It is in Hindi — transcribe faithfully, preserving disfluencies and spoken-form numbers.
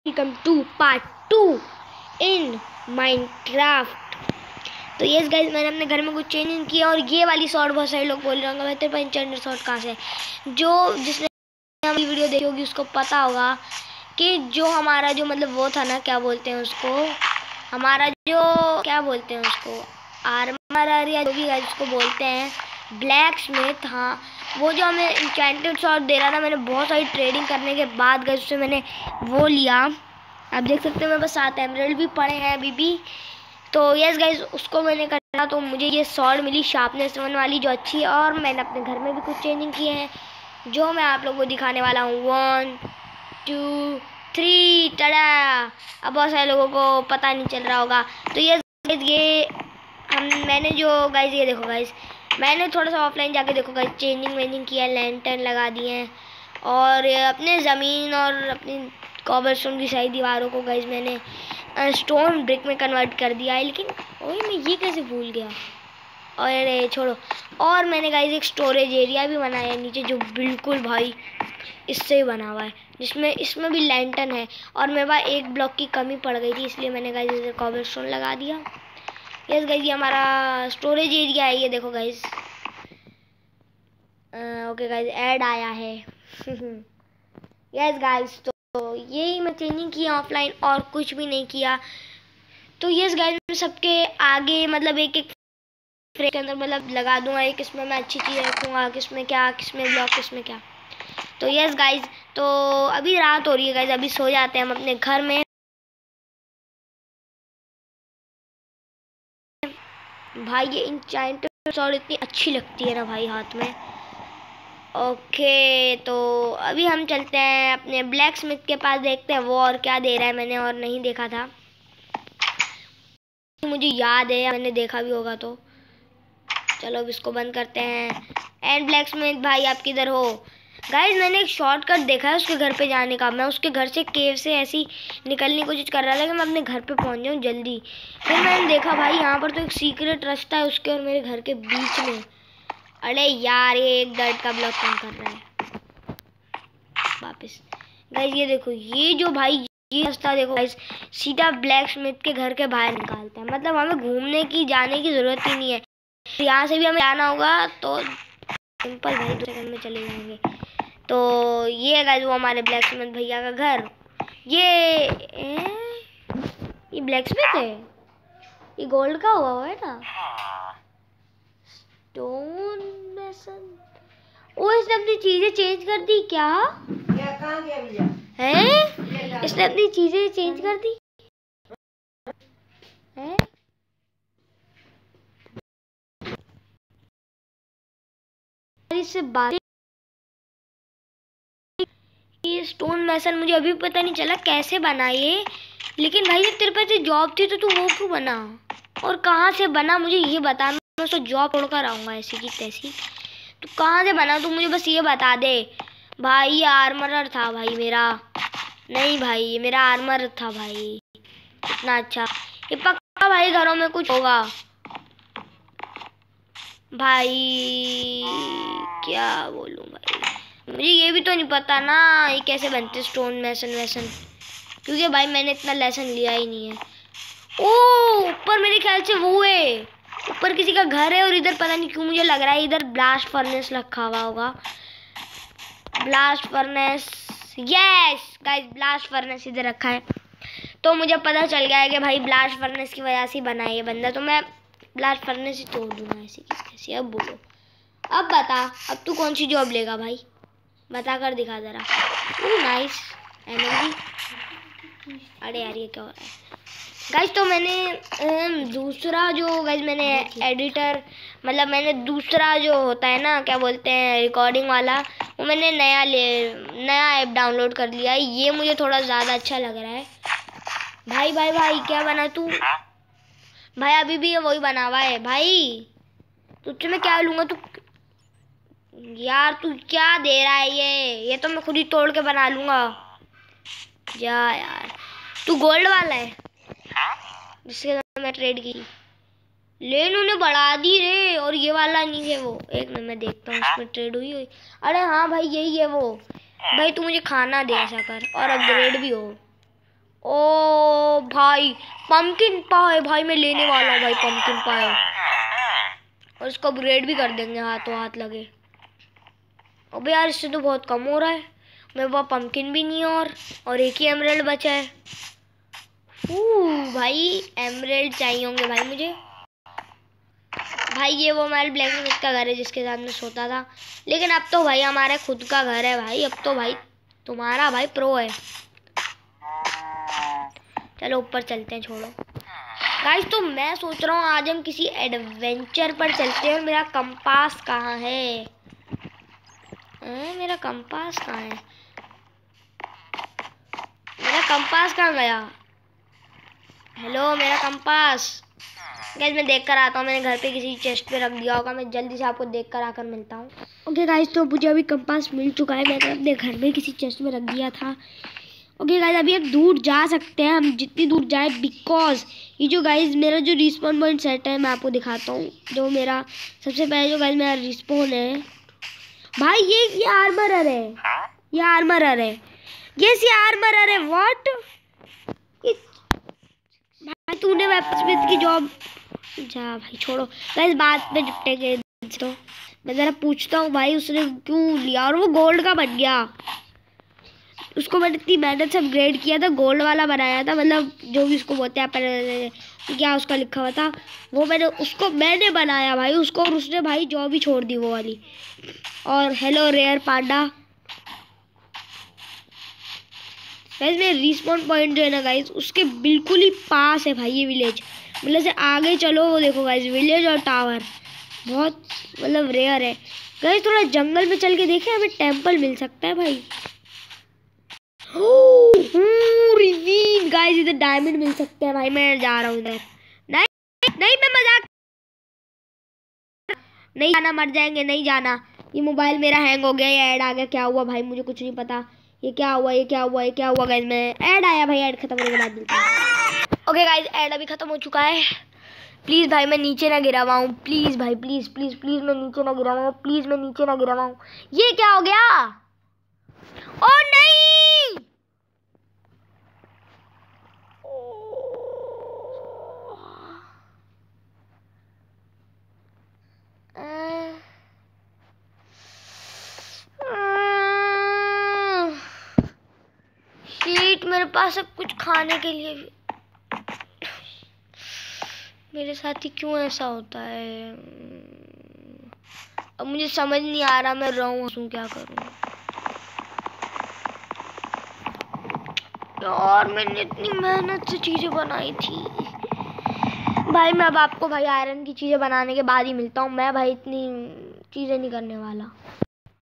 Welcome to part two in Minecraft. तो यस गाइस, मैंने अपने घर में कुछ चेंजिंग किया और ये वाली शॉर्ट बहुत सारे लोग बोल रहे होंगे भाई तेरे पास इंटरनेट शॉर्ट कहाँ से है। जो जिसने हमारी वीडियो देखी होगी उसको पता होगा कि जो हमारा जो मतलब वो था ना, क्या बोलते हैं उसको, हमारा जो क्या बोलते हैं उसको, आर्मर या जो भी गाइस उसको बोलते हैं, ब्लैक स्मिथ। हाँ, वो जो हमें इंचेंटेड शॉर्ट दे रहा था, मैंने बहुत सारी ट्रेडिंग करने के बाद गाइस उससे मैंने वो लिया। आप देख सकते हैं मेरे पास सात एमराल्ड भी पड़े हैं अभी भी। तो यस गाइस, उसको मैंने करा तो मुझे ये शॉर्ट मिली शार्पनेस वन वाली जो अच्छी है। और मैंने अपने घर में भी कुछ चेंजिंग किए हैं जो मैं आप लोगों को दिखाने वाला हूँ। वन टू थ्री टड़ा। अब बहुत सारे लोगों को पता नहीं चल रहा होगा। तो यस गाइस, ये हम मैंने जो गाइस ये देखो गाइस, मैंने थोड़ा सा ऑफलाइन जाके देखो गाइस चेंजिंग वेंजिंग किया, लैंटर्न लगा दिए हैं और अपने ज़मीन और अपनी कॉबलस्टोन की सारी दीवारों को गाइस मैंने स्टोन ब्रिक में कन्वर्ट कर दिया है। लेकिन ओए मैं ये कैसे भूल गया, और छोड़ो। और मैंने गाइस एक स्टोरेज एरिया भी बनाया है नीचे, जो बिल्कुल भाई इससे ही बना हुआ है, जिसमें इसमें भी लैंटर्न है। और मेरे पास एक ब्लॉक की कमी पड़ गई थी, इसलिए मैंने गाइस इधर कॉबलस्टोन लगा दिया। यस गाइस, ये हमारा स्टोरेज एरिया है, ये देखो गाइस। ओके गाइस, ऐड आया है। यस गाइस, तो यही मैं चेंजिंग किया ऑफलाइन और कुछ भी नहीं किया। तो यस गाइस, मैं सबके आगे मतलब एक एक फ्रेम के अंदर मतलब लगा दूंगा, एक इसमें मैं अच्छी चीज़ रखूँगा, किसमें क्या, किसमें ब्लॉक, किसमें क्या। तो यस गाइस, तो अभी रात हो रही है गाइस, अभी सो जाते हैं हम अपने घर में। भाई ये इंचेंटेड शॉर्ट इतनी अच्छी लगती है ना भाई हाथ में। ओके, तो अभी हम चलते हैं अपने ब्लैक स्मिथ के पास, देखते हैं वो और क्या दे रहा है। मैंने और नहीं देखा था, मुझे याद है मैंने देखा भी होगा। तो चलो अब इसको बंद करते हैं। एंड ब्लैक स्मिथ भाई, आप किधर हो गाइस? मैंने एक शॉर्टकट देखा है उसके घर पे जाने का। मैं उसके घर से केव से ऐसी निकलने की कोशिश कर रहा था कि मैं अपने घर पे पहुंच जाऊं जल्दी। फिर मैंने देखा भाई यहाँ पर तो एक सीक्रेट रास्ता है उसके और मेरे घर के बीच में। अरे यार, ये एक डर्ट का ब्लॉक काम कर रहा है वापस। गाइस ये देखो, ये जो भाई ये रास्ता देखो गाइस, सीधा ब्लैक स्मिथ के घर के बाहर निकालता है। मतलब हमें घूमने की जाने की जरूरत ही नहीं है। यहाँ से भी हमें जाना होगा तो सिंपल भाई दो सेकंड में चले जाएंगे। तो ये गाइस वो हमारे ब्लैक स्मिथ भैया का घर। ये ए? ये ब्लैक स्मिथ है, ये गोल्ड का हुआ हुआ है ना, स्टोन मेसन। ओ, इसने अपनी चीजें चेंज कर दी क्या? क्या कहाँ गया भैया? हैं? इसने अपनी चीजें चेंज कर दी हैं? इससे बात, ये स्टोन मेसन मुझे अभी पता नहीं चला कैसे बना ये। लेकिन भाई जब तेरे पास जॉब थी तो तू वो क्यों बना और कहाँ से बना, मुझे ये बता। मैं उसको जॉब छोड़कर आऊँगा ऐसी की तैसी। तू कहाँ से बना, तू मुझे बस ये बता दे भाई। ये आर्मर था भाई मेरा, नहीं भाई ये मेरा आर्मर था भाई, इतना अच्छा। ये पक्का भाई घरों में कुछ होगा भाई, क्या बोलूँ भाई, मुझे ये भी तो नहीं पता ना ये कैसे बनते स्टोन मेसन वैसन, क्योंकि भाई मैंने इतना लेसन लिया ही नहीं है। ओ, ऊपर मेरे ख्याल से वो है, ऊपर किसी का घर है और इधर पता नहीं क्यों मुझे लग रहा है इधर ब्लास्ट फर्नेस रखा हुआ होगा। Blast furnace, yes guys, blast furnace इधर रखा है। तो मुझे पता चल गया है कि भाई ब्लास्ट फर्नेस की वजह से बना है ये बंदा। तो मैं ब्लास्ट फर्नेस ही तोड़ दूंगा ऐसी कैसी। अब बोलो, अब बता, अब तू कौन सी जॉब लेगा भाई, बता कर दिखा जरा। Nice energy. अरे यार ये क्या हो रहा है गाइस? तो मैंने दूसरा जो गाइस मैंने एडिटर मतलब मैंने दूसरा जो होता है ना, क्या बोलते हैं, रिकॉर्डिंग वाला, वो मैंने नया ले नया ऐप डाउनलोड कर लिया है। ये मुझे थोड़ा ज़्यादा अच्छा लग रहा है। भाई भाई भाई क्या बना तू भाई? अभी भी ये वही बना हुआ है भाई, तुझसे मैं क्या लूँगा? तू यार तू क्या दे रहा है? ये ये तो मैं खुद ही तोड़ के बना लूँगा। जा यार, तू गोल्ड वाला है जिसके साथ मैं ट्रेड की, लेन उन्हें बढ़ा दी रे, और ये वाला नहीं है वो। एक मिनट मैं देखता हूँ उसमें ट्रेड हुई हुई। अरे हाँ भाई यही है वो। भाई तू मुझे खाना दे ऐसा कर, और अपग्रेड भी हो ओ भाई पंपकिन पाए भाई, मैं लेने वाला हूँ भाई पंपकिन पाए, और इसको अपग्रेड भी कर देंगे हाथों हाथ लगे। अबे यार इससे तो बहुत कम हो रहा है, मेरे पास पंपकिन भी नहीं है और और एक ही एमराल्ड बचा है। भाई एमराल्ड चाहिए होंगे भाई मुझे। भाई ये वो हमारे ब्लैक स्मिथ का घर है जिसके साथ मैं सोता था, लेकिन अब तो भाई हमारा खुद का घर है भाई। अब तो भाई तुम्हारा भाई प्रो है। चलो ऊपर चलते हैं, छोड़ो गाइस। तो मैं सोच रहा हूँ आज हम किसी एडवेंचर पर चलते हैं। और मेरा कंपास कहाँ है? आ, मेरा कंपास कहाँ है? मेरा कंपास कहाँ गया? हेलो मेरा कंपास। गाइस मैं देख कर आता हूँ, मैंने घर पे किसी चेस्ट पे रख दिया होगा। मैं जल्दी से आपको देख कर आकर मिलता हूँ। ओके गाइस, तो मुझे अभी कंपास मिल चुका है, मैंने अपने घर में किसी चेस्ट में रख दिया था। ओके गाइस, अभी हम दूर जा सकते हैं, हम जितनी दूर जाए, बिकॉज ये जो गाइस मेरा जो रिस्पॉन पॉइंट सेट है मैं आपको दिखाता हूँ। जो मेरा सबसे पहले जो गाइस मेरा रिस्पॉन है भाई, ये ये आर्मरर है, ये आर्मरर है, ये सी आर्मरर है। व्हाट भाई, तूने वेपन स्मिथ की जॉब जा भाई, छोड़ो गाइस, बात में निपटेंगे। तो मैं जरा पूछता हूँ भाई उसने क्यों लिया, और वो गोल्ड का बन गया। उसको मैंने इतनी मेहनत से अपग्रेड किया था, गोल्ड वाला बनाया था, मतलब जो भी उसको बोलते हैं क्या उसका लिखा हुआ था वो मैंने उसको मैंने बनाया भाई उसको, और उसने भाई जॉब ही छोड़ दी वो वाली। और हेलो रेयर पांडा। गाइस मेरे रिस्पॉन पॉइंट जो है ना गाइस, उसके बिल्कुल ही पास है भाई ये विलेज। मतलब से आगे चलो वो देखो गाइस, विलेज और टावर बहुत मतलब रेयर है गाइस। थोड़ा जंगल में चल के देखें, हमें टेंपल मिल सकता है भाई। रिवीन गाइस, इधर डायमंड मिल सकते हैं भाई। मैं जा रहा हूँ उधर। नहीं नहीं मैं मजाक नहीं जाना, मर जाएंगे, नहीं जाना। ये मोबाइल मेरा हैंग हो गया, ये ऐड आ गया, क्या हुआ भाई मुझे कुछ नहीं पता। ये क्या हुआ, ये क्या हुआ, ये क्या हुआ गाइस? मैं ऐड आया भाई, ऐड खत्म होने के बाद मिलता है। ओके गाइस, ऐड अभी खत्म हो चुका है। प्लीज भाई मैं नीचे ना गिरा हुआ हूँ, प्लीज भाई, प्लीज प्लीज प्लीज मैं नीचे ना गिरा हुआ हूँ, प्लीज मैं नीचे ना गिरा हुआ हूँ। ये क्या हो गया? ओ नहीं, शीट, मेरे पास सब कुछ खाने के लिए भी। मेरे साथ ही क्यों ऐसा होता है? अब मुझे समझ नहीं आ रहा मैं रहूं हूँ क्या करूं यार। मैंने इतनी मेहनत से चीजें बनाई थी भाई। मैं अब आपको भाई आयरन की चीजें बनाने के बाद ही मिलता हूँ। मैं भाई इतनी चीजें नहीं करने वाला।